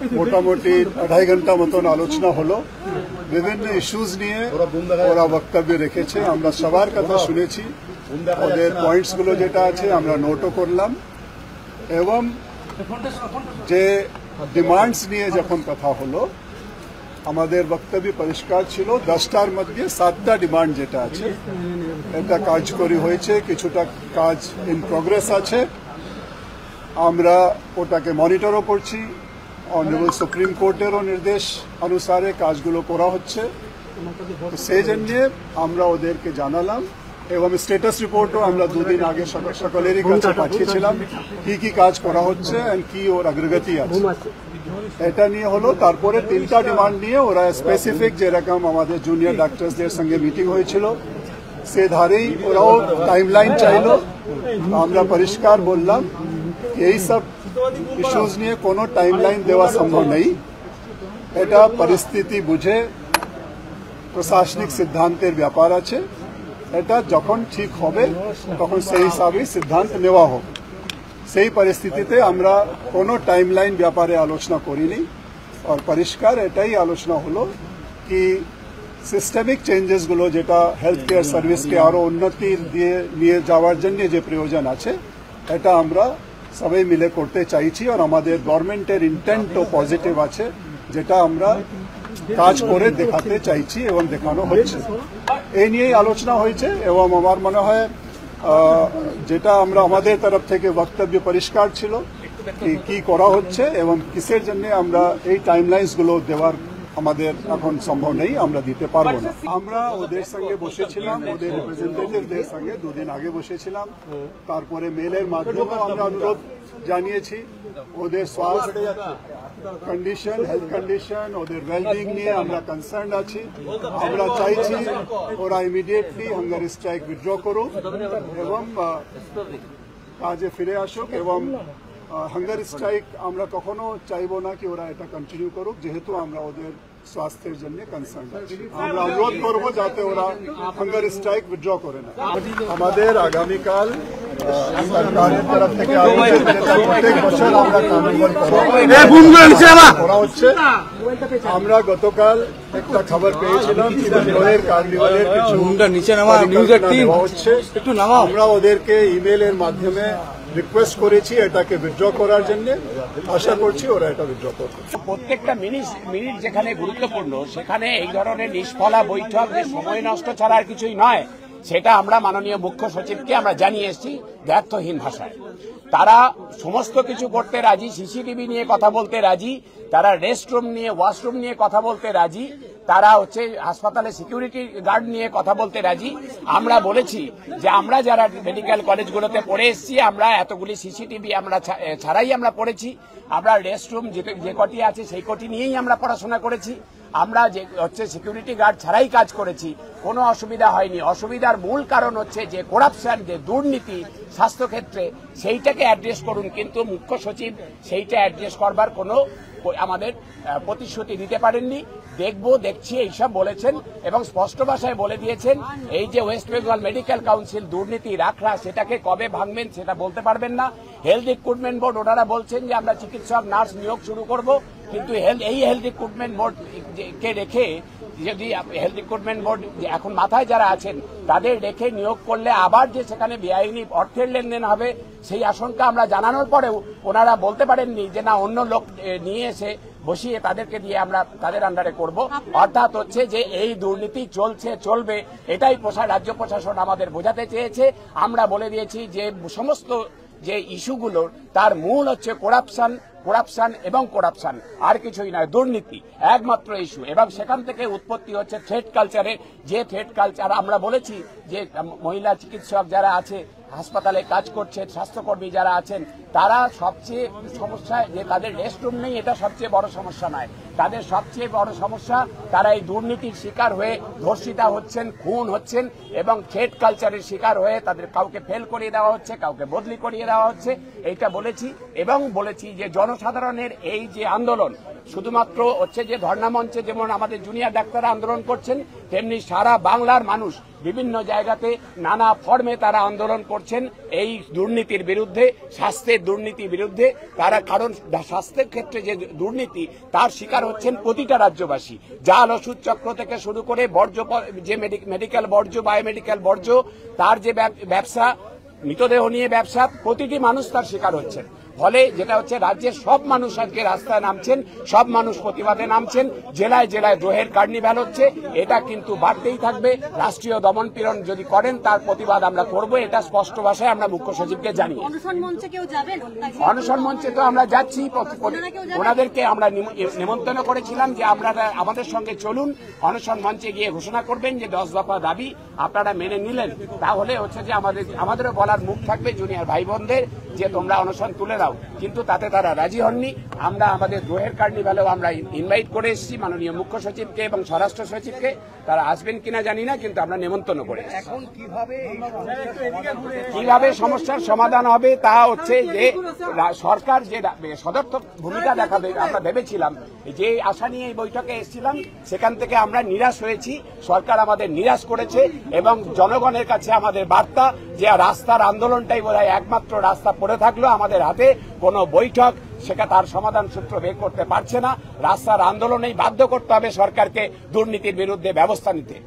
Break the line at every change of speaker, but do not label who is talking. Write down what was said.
মোটামুটি 2.5 ঘন্টা মতন আলোচনা হলো। বিভিন্ন ইস্যুজ নিয়ে ওরা বক্তব্য রেখেছে, আমরা সবার কথা শুনেছি, ওদের পয়েন্টসগুলো যেটা আছে আমরা নোটও করলাম এবং যে ডিমান্ডস নিয়ে যখন কথা হলো আমাদের বক্তব্য পরিষ্কার ছিল। 10টার মধ্যে 7টা ডিমান্ড যেটা আছে এটা কার্যকরী হয়েছে, কিছুটা কাজ ইন প্রোগ্রেস আছে, আমরা ওটাকে মনিটরও করছি। অনারেবল সুপ্রিম কোর্টেরও নির্দেশ অনুসারে কাজগুলো করা হচ্ছে, সেই জন্য আমরা ওদেরকে জানালাম এবং স্ট্যাটাস রিপোর্টও আমরা 2 দিন আগে সকলেরই কাছে পাঠিয়েছিলাম কি কাজ করা হচ্ছে আর কি ওর অগ্রগতি আছে এটা নিয়ে হলো। তারপরে 3টা ডিমান্ড নিয়ে ওরা স্পেসিফিক যেরকম আমাদের জুনিয়র ডাক্তারসদের সঙ্গে মিটিং হয়েছিল সে ধারেই ওরাও টাইমলাইন চাইল। আমরা পরিষ্কার বললাম এই সব ইস্যুজ নিয়ে কোনো টাইমলাইন দেওয়া সম্ভব নেই, এটা পরিস্থিতি বুঝে প্রশাসনিক সিদ্ধান্তের ব্যাপার আছে, এটা যখন ঠিক হবে তখন সেই হিসাবে সিদ্ধান্ত নেওয়া হোক। সেই পরিস্থিতিতে আমরা কোনো টাইমলাইন ব্যাপারে আলোচনা করিনি আর পরিষ্কার এটাই আলোচনা হলো কি সিস্টেমিক চেঞ্জেসগুলো যেটা হেলথ কেয়ার সার্ভিসকে আরও উন্নতির দিয়ে নিয়ে যাওয়ার জন্য যে প্রয়োজন আছে এটা আমরা সবাই মিলে করতে চাইছি আর আমাদের গভর্নমেন্টের ইন্টেন্টও পজিটিভ আছে, যেটা আমরা কাজ করে দেখাতে চাইছি এবং দেখানো হচ্ছে। এই নিয়েই আলোচনা হয়েছে এবং আমার মনে হয় যেটা আমরা আমাদের তরফ থেকে বক্তব্য পরিষ্কার ছিল কি করা হচ্ছে এবং কিসের জন্য আমরা এই টাইমলাইন্সগুলো দেওয়ার আমাদের এখন সম্ভব নেই, আমরা দিতে পারবো না। আমরা ওদের সঙ্গে বসেছিলাম, ওদের রিপ্রেজেন্টেটিভদের সঙ্গে 2 দিন আগে বসেছিলাম, তারপরে মেলের মাধ্যমে আমরা অনুরোধ জানিয়েছি ওদের স্বাস্থ্য কন্ডিশন, হেলথ কন্ডিশন, ওদের ওয়েলবিং নিয়ে আমরা কনসার্ন আছি। আমরা চাইছি ওরা ইমিডিয়েটলি হাঙ্গার স্ট্রাইক উইথড্র করুক এবং কাজে ফিরে আসুক এবং হাঙ্গার স্ট্রাইক আমরা কখনো চাইবো না কি ওরা এটা কন্টিনিউ করুক, যেহেতু আমরা ওদের স্বাস্থ্যের জন্য কনসার্ন আছি। আমরা অনুরোধ করবো যাতে ওরা হাঙ্গার স্ট্রাইক উইথড্র করে না। আমাদের আগামীকাল সরকারের তরফ থেকে প্রত্যেক বছর আমরা কার্নিভাল করা হচ্ছে। আমরা গতকাল একটা খবর পেয়েছিলাম কার্নিভালের কিছু হচ্ছে, আমরা ওদেরকে ইমেলের মাধ্যমে রিকোয়েস্ট করেছি এটাকে উইথড্র করার জন্য, আশা করছি ওরা এটা উইথড্র করবে।
প্রত্যেকটা মিনিট যেখানে গুরুত্বপূর্ণ সেখানে এই ধরনের নিষ্ফলা বৈঠক যে সময় নষ্ট ছাড়া আর কিছুই নয়, সেটা আমরা মাননীয় মুখ্য সচিবকে আমরা জানিয়ে এসেছি দ্ব্যর্থহীন ভাষায়। তারা সমস্ত কিছু করতে রাজি, সিসিটিভি নিয়ে কথা বলতে রাজি, তারা রেস্টরুম নিয়ে ওয়াশরুম নিয়ে কথা বলতে রাজি, তারা হাসপাতালে সিকিউরিটি গার্ড নিয়ে কথা বলতে রাজি। আমরা বলেছি যে আমরা যারা মেডিকেল কলেজগুলোতে পড়ে এসেছি আমরা এতগুলি সিসিটিভি আমরা ছাড়াই আমরা পড়েছি, আমরা রেস্টরুম যে কটি আছে সেই কটি নিয়েই আমরা পড়াশোনা করেছি, আমরা যে সিকিউরিটি গার্ড ছাড়াই কাজ করেছি, কোনো অসুবিধা হয়নি। অসুবিধার মূল কারণ হচ্ছে যে করাপশন, যে দুর্নীতি স্বাস্থ্যক্ষেত্রে, সেইটাকে অ্যাড্রেস করুন, কিন্তু মুখ্য সচিব সেইটা অ্যাড্রেস করবার কোনো আমাদের প্রতিশ্রুতি দিতে পারেননি। দেখছি এইসব বলেছেন এবং স্পষ্ট ভাষায় বলে দিয়েছেন এই যে ওয়েস্ট বেঙ্গল মেডিকেল কাউন্সিল দুর্নীতি রাখরা সেটাকে কবে ভাঙবেন সেটা বলতে পারবেন না। হেলথ রিক্রুটমেন্ট বোর্ড ওনারা বলছেন যে আমরা চিকিৎসক নার্স নিয়োগ শুরু করব, কিন্তু এই হেলথ রিক্রুটমেন্ট বোর্ড কে রেখে যদি হেলথ রিক্রুটমেন্ট বোর্ড এখন মাথায় যারা আছেন তাদের রেখে নিয়োগ করলে আবার যে সেখানে বেআইনি অর্থের লেনদেন হবে সেই আশঙ্কা আমরা জানানোর পরেও ওনারা বলতে পারেননি যে না অন্য লোক নিয়ে এসে বসিয়ে তাদেরকে দিয়ে আমরা তাদের আন্ডারে করব। অর্থাৎ হচ্ছে যে এই দুর্নীতি চলবে এটাই রাজ্য প্রশাসন আমাদের বোঝাতে চেয়েছে। আমরা বলে দিয়েছি যে সমস্ত যে ইস্যুগুলোর তার মূল হচ্ছে করাপশন এবং করাপশন, আর কিছুই নয়, দুর্নীতি একমাত্র ইস্যু। এবং সেখান থেকে উৎপত্তি হচ্ছে থ্রেট কালচারের, যে থ্রেট কালচার আমরা বলেছি যে মহিলা চিকিৎসক যারা আছে হাসপাতালে কাজ করছে, স্বাস্থ্যকর্মী যারা আছেন তারা সবচেয়ে সমস্যা যে তাদের রেস্টরুম নেই, এটা সবচেয়ে বড় সমস্যা নয়। তাদের সবচেয়ে বড় সমস্যা তারা এই দুর্নীতির শিকার হয়ে ধর্ষিতা হচ্ছেন, খুন হচ্ছেন এবং থ্রেট কালচারের শিকার হয়ে তাদের কাউকে ফেল করিয়ে দেওয়া হচ্ছে, কাউকে বদলি করিয়ে দেওয়া হচ্ছে, এইটা বলেছি। এবং বলেছি যে জনসাধারণের এই যে আন্দোলন শুধুমাত্র হচ্ছে যে ধর্ণা মঞ্চে যেমন আমাদের জুনিয়র ডাক্তাররা আন্দোলন করছেন, তেমনি সারা বাংলার মানুষ বিভিন্ন জায়গাতে নানা ফর্মে তারা আন্দোলন করছেন এই দুর্নীতির বিরুদ্ধে, স্বাস্থ্যের দুর্নীতির বিরুদ্ধে। তারা কারণ স্বাস্থ্যের ক্ষেত্রে যে দুর্নীতি তার শিকার হচ্ছেন প্রতিটা রাজ্যবাসী। জাল ওষুধ চক্র থেকে শুরু করে বর্জ্য, যে মেডিকেল বর্জ্য, বায়োমেডিকেল বর্জ্য, তার যে ব্যবসা, মৃতদেহ নিয়ে ব্যবসা, প্রতিটি মানুষ তার শিকার হচ্ছেন। ফলে যেটা হচ্ছে, রাজ্যের সব মানুষ আজকে রাস্তায় নামছেন, সব মানুষ প্রতিবাদে নামছেন, জেলায় জেলায় দ্রোহের কার্নিভ্যাল হচ্ছে। এটা কিন্তু বাড়তেই থাকবে। রাষ্ট্রীয় দমন পীড়ন যদি করেন তার প্রতিবাদ আমরা করব, এটা স্পষ্ট ভাষায় আমরা মুখ্য সচিবকে জানি। অনশন মঞ্চে তো আমরা যাচ্ছি, ওনাদেরকে আমরা নিমন্ত্রণ করেছিলাম যে আপনারা আমাদের সঙ্গে চলুন, অনশন মঞ্চে গিয়ে ঘোষণা করবেন যে 10 দফা দাবি আপনারা মেনে নিলেন, তাহলে হচ্ছে যে আমাদেরও বলার মুখ থাকবে জুনিয়র ভাই বোনদের যে তোমরা অনশন তুলে দাও। কিন্তু তাতে তারা রাজি হননি। আমরা আমাদের দ্রোহের কার্নিভ্যালেও আমরা ইনভাইট করে এসেছি মাননীয় মুখ্য সচিবকে এবং স্বরাষ্ট্র সচিবকে। তারা আসবেন কিনা জানি না, কিন্তু আমরা নিমন্ত্রণ করে
এখন
কিভাবে সমস্যার সমাধান হবে তা হচ্ছে যে সরকার যে সদর্থক ভূমিকা দেখাবে আমরা ভেবেছিলাম, যে আশা নিয়ে এই বৈঠকে এসেছিলাম সেখান থেকে আমরা নিরাশ হয়েছি। সরকার আমাদের নিরাশ করেছে এবং জনগণের কাছে আমাদের বার্তা যে রাস্তার আন্দোলনটাই বোধহয় একমাত্র রাস্তা পড়ে থাকলো আমাদের হাতে। কোনো বৈঠক সেটা তার সমাধান সূত্র বের করতে পারছে না। রাস্তার আন্দোলনেই বাধ্য করতে হবে সরকারকে দুর্নীতির বিরুদ্ধে ব্যবস্থা নিতে।